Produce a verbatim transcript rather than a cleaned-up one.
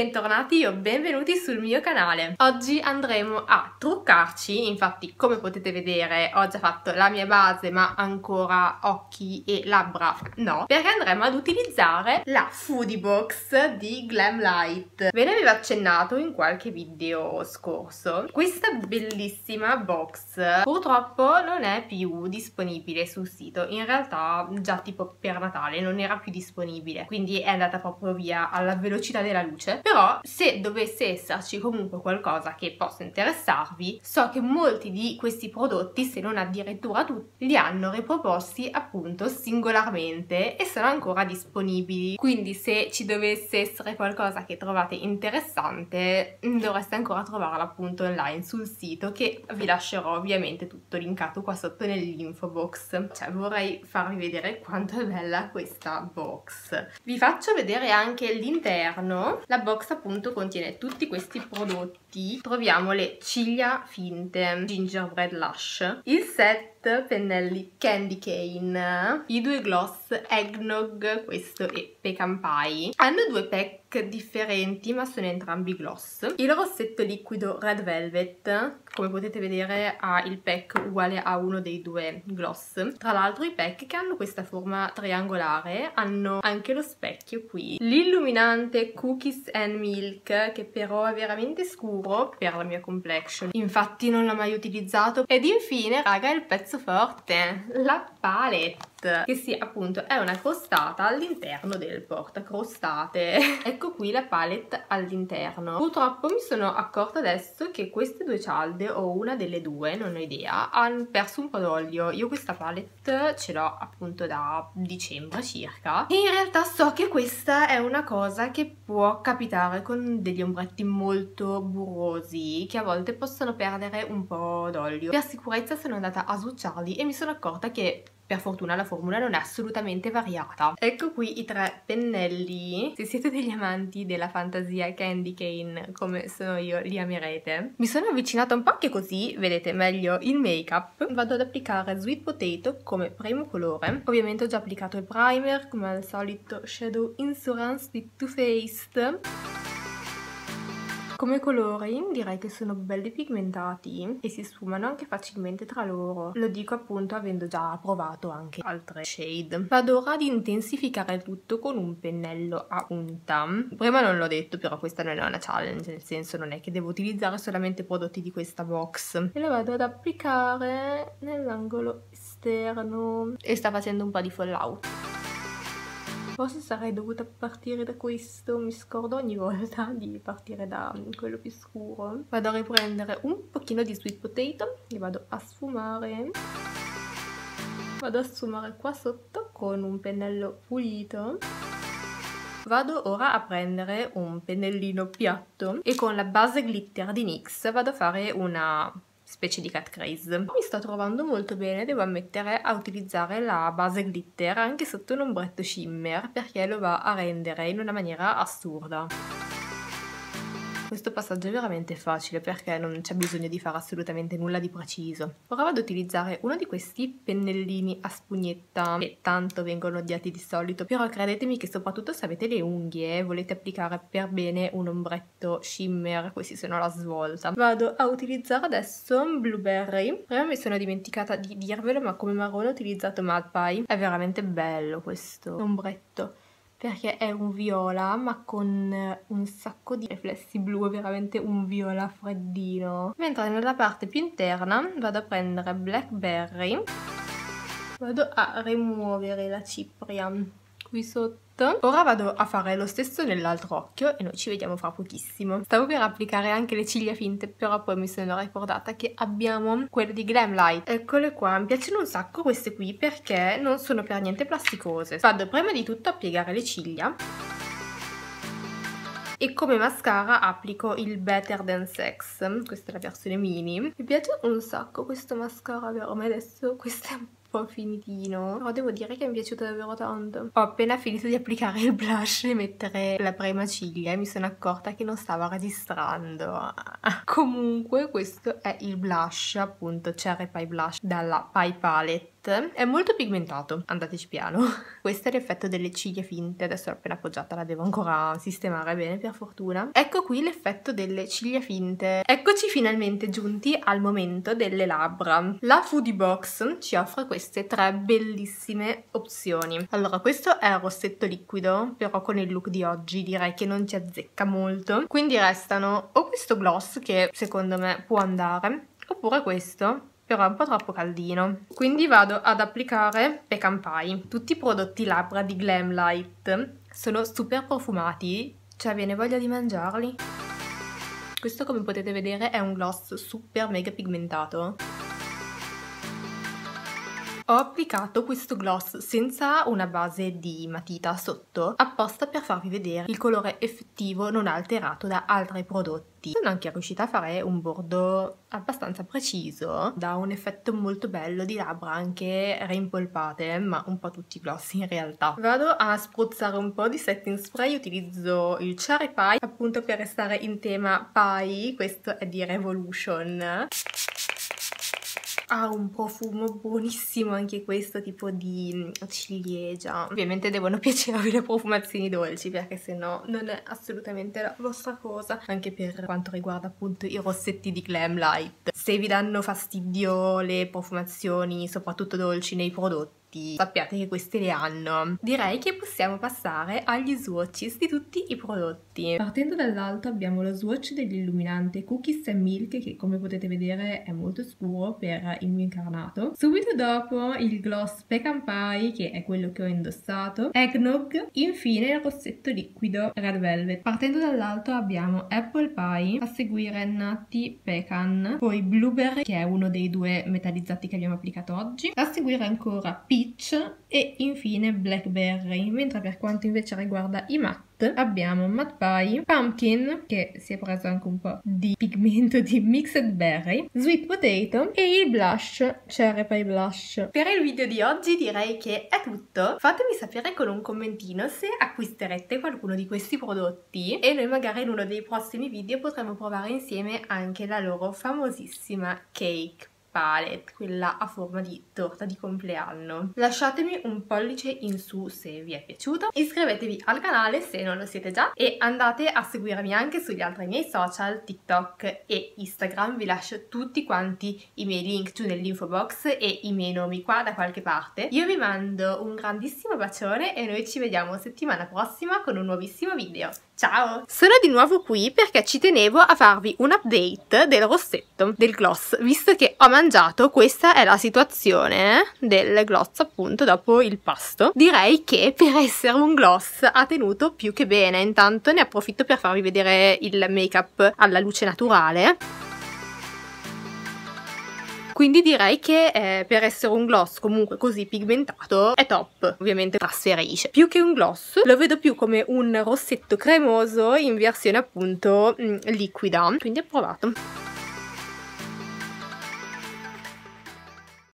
Bentornati o benvenuti sul mio canale. Oggi andremo a truccarci, infatti come potete vedere ho già fatto la mia base ma ancora occhi e labbra no, perché andremo ad utilizzare la Foodie Box di Glamlite. Ve ne avevo accennato in qualche video scorso. Questa bellissima box purtroppo non è più disponibile sul sito, in realtà già tipo per Natale non era più disponibile, quindi è andata proprio via alla velocità della luce. Però se dovesse esserci comunque qualcosa che possa interessarvi, so che molti di questi prodotti, se non addirittura tutti, li hanno riproposti appunto singolarmente e sono ancora disponibili, quindi se ci dovesse essere qualcosa che trovate interessante dovreste ancora trovarla appunto online sul sito, che vi lascerò ovviamente tutto linkato qua sotto nell'info box. Cioè vorrei farvi vedere quanto è bella questa box. Vi faccio vedere anche l'interno. La box appunto contiene tutti questi prodotti. Troviamo le ciglia finte Gingerbread Lush, il set pennelli Candy Cane, i due gloss Eggnog, questo e Pecan Pie. Hanno due pack differenti ma sono entrambi gloss. Il rossetto liquido Red Velvet, come potete vedere ha il pack uguale a uno dei due gloss. Tra l'altro i pack che hanno questa forma triangolare hanno anche lo specchio qui. L'illuminante Cookies and Milk, che però è veramente scuro per la mia complexion, infatti non l'ho mai utilizzato. Ed infine raga il pezzo forte, la palette, che sì appunto è una crostata all'interno del portacrostate. Ecco qui la palette all'interno. Purtroppo mi sono accorta adesso che queste due cialde, o una delle due, non ho idea, hanno perso un po' d'olio. Io questa palette ce l'ho appunto da dicembre circa e in realtà so che questa è una cosa che può capitare con degli ombretti molto burrosi, che a volte possono perdere un po' d'olio. Per sicurezza sono andata a swatcharli e mi sono accorta che per fortuna la formula non è assolutamente variata. Ecco qui i tre pennelli. Se siete degli amanti della fantasia Candy Cane come sono io, li amerete. Mi sono avvicinata un po' che così vedete meglio il make up. Vado ad applicare Sweet Potato come primo colore. Ovviamente ho già applicato il primer come al solito Shadow Insurance di Too Faced. Come colori direi che sono belli pigmentati e si sfumano anche facilmente tra loro. Lo dico appunto avendo già provato anche altre shade. Vado ora ad intensificare il tutto con un pennello a punta. Prima non l'ho detto, però questa non è una challenge, nel senso non è che devo utilizzare solamente prodotti di questa box. E lo vado ad applicare nell'angolo esterno e sta facendo un po' di fallout. Forse sarei dovuta partire da questo, mi scordo ogni volta di partire da quello più scuro. Vado a riprendere un pochino di Sweet Potato e vado a sfumare. Vado a sfumare qua sotto con un pennello pulito. Vado ora a prendere un pennellino piatto e con la base glitter di NYX vado a fare una specie di cat crease. Mi sto trovando molto bene, devo ammettere, a utilizzare la base glitter anche sotto un ombretto shimmer, perché lo va a rendere in una maniera assurda. Questo passaggio è veramente facile perché non c'è bisogno di fare assolutamente nulla di preciso. Ora vado ad utilizzare uno di questi pennellini a spugnetta che tanto vengono odiati di solito, però credetemi che soprattutto se avete le unghie e volete applicare per bene un ombretto shimmer, questi sono la svolta. Vado a utilizzare adesso un Blueberry. Prima mi sono dimenticata di dirvelo, ma come marrone ho utilizzato Mud Pie. È veramente bello questo ombretto, perché è un viola ma con un sacco di riflessi blu, è veramente un viola freddino. Mentre nella parte più interna vado a prendere Blackberry, vado a rimuovere la cipria qui sotto. Ora vado a fare lo stesso nell'altro occhio e noi ci vediamo fra pochissimo. Stavo per applicare anche le ciglia finte, però poi mi sono ricordata che abbiamo quelle di Glamlite. Eccole qua, mi piacciono un sacco queste qui perché non sono per niente plasticose. Vado prima di tutto a piegare le ciglia e come mascara applico il Better Than Sex, questa è la versione mini. Mi piace un sacco questo mascara, vero? Ma adesso questo è un po' finitino, però devo dire che mi è piaciuto davvero tanto. Ho appena finito di applicare il blush e mettere la prima ciglia e mi sono accorta che non stava registrando. Comunque questo è il blush, appunto Cherry Pie Blush dalla Pie Palette. è molto pigmentato, andateci piano. Questo è l'effetto delle ciglia finte, adesso l'ho appena appoggiata, la devo ancora sistemare bene per fortuna. Ecco qui l'effetto delle ciglia finte. Eccoci finalmente giunti al momento delle labbra. La Foodie Box ci offre queste tre bellissime opzioni. Allora, questo è il rossetto liquido, però con il look di oggi direi che non ci azzecca molto, quindi restano o questo gloss che secondo me può andare, oppure questo, però è un po' troppo caldino. Quindi vado ad applicare Pecan Pie. Tutti i prodotti labbra di Glamlite sono super profumati, cioè viene voglia di mangiarli. Questo, come potete vedere, è un gloss super mega pigmentato. Ho applicato questo gloss senza una base di matita sotto, apposta per farvi vedere il colore effettivo non alterato da altri prodotti. Sono anche riuscita a fare un bordo abbastanza preciso, da un effetto molto bello di labbra anche rimpolpate, ma un po' tutti i gloss in realtà. Vado a spruzzare un po' di setting spray, utilizzo il Cherry Pie appunto per restare in tema pie. Questo è di Revolution. Ha un profumo buonissimo anche questo, tipo di ciliegia. Ovviamente devono piacervi le profumazioni dolci, perché sennò non è assolutamente la vostra cosa. Anche per quanto riguarda appunto i rossetti di Glamlite, se vi danno fastidio le profumazioni soprattutto dolci nei prodotti, sappiate che queste le hanno. Direi che possiamo passare agli swatches di tutti i prodotti. Partendo dall'alto abbiamo lo swatch dell'illuminante Cookies and Milk, che come potete vedere è molto scuro per il mio incarnato. Subito dopo il gloss Pecan Pie, che è quello che ho indossato, Eggnog, infine il rossetto liquido Red Velvet. Partendo dall'alto abbiamo Apple Pie, a seguire Nutty Pecan, poi Blueberry, che è uno dei due metallizzati che abbiamo applicato oggi, a seguire ancora Peach e infine Blackberry. Mentre per quanto invece riguarda i matte abbiamo Matte Pie, Pumpkin, che si è preso anche un po' di pigmento di Mixed Berry, Sweet Potato e il blush Cherry Pie Blush. Per il video di oggi direi che è tutto. Fatemi sapere con un commentino se acquisterete qualcuno di questi prodotti e noi magari in uno dei prossimi video potremo provare insieme anche la loro famosissima cake palette, quella a forma di torta di compleanno. Lasciatemi un pollice in su se vi è piaciuto, iscrivetevi al canale se non lo siete già e andate a seguirmi anche sugli altri miei social, TikTok e Instagram. Vi lascio tutti quanti i miei link giù nell'info box e i miei nomi qua da qualche parte. Io vi mando un grandissimo bacione e noi ci vediamo settimana prossima con un nuovissimo video. Ciao! Sono di nuovo qui perché ci tenevo a farvi un update del rossetto, del gloss, visto che ho mangiato. Questa è la situazione del gloss appunto dopo il pasto. Direi che per essere un gloss ha tenuto più che bene. Intanto ne approfitto per farvi vedere il make up alla luce naturale. Quindi direi che eh, per essere un gloss comunque così pigmentato è top. Ovviamente trasferisce. Più che un gloss lo vedo più come un rossetto cremoso in versione appunto mh, liquida. Quindi approvato.